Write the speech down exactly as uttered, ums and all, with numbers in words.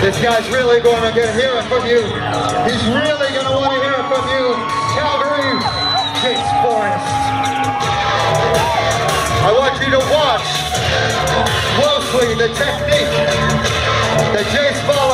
This guy's really going to get hear it from you. He's really going to want to hear it from you. Calgary, Jace Forrest. I want you to watch closely the technique that Jace follows.